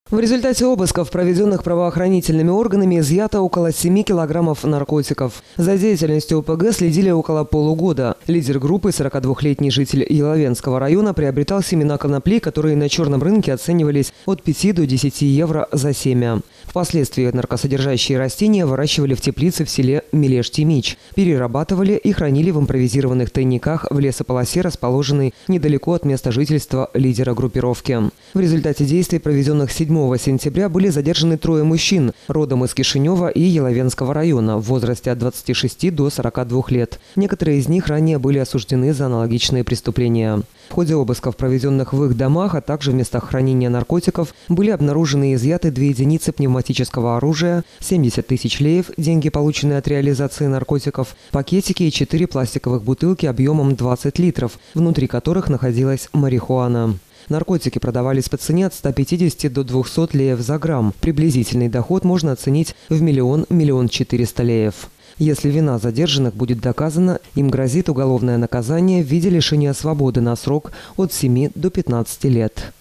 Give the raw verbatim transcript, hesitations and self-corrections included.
В результате обысков, проведенных правоохранительными органами, изъято около семи килограммов наркотиков. За деятельностью ОПГ следили около полугода. Лидер группы, сорокадвухлетний житель Еловенского района, приобретал семена конопли, которые на черном рынке оценивались от пяти до десяти евро за семя. Впоследствии наркосодержащие растения выращивали в теплице в селе Мелеш-Тимич, перерабатывали и хранили в импровизированных тайниках в лесополосе, расположенной недалеко от места жительства лидера группировки. В результате действий, проведенных седьмого сентября, были задержаны трое мужчин, родом из Кишинева и Еловенского района, в возрасте от двадцати шести до сорока двух лет. Некоторые из них ранее были осуждены за аналогичные преступления. В ходе обысков, проведенных в их домах, а также в местах хранения наркотиков, были обнаружены и изъяты две единицы пневматического оружия, семьдесят тысяч леев, деньги, полученные от реализации наркотиков, пакетики и четыре пластиковых бутылки объемом двадцать литров, внутри которых находилась марихуана. Наркотики продавались по цене от ста пятидесяти до двухсот леев за грамм. Приблизительный доход можно оценить в миллион – миллион четыреста леев. Если вина задержанных будет доказана, им грозит уголовное наказание в виде лишения свободы на срок от семи до пятнадцати лет.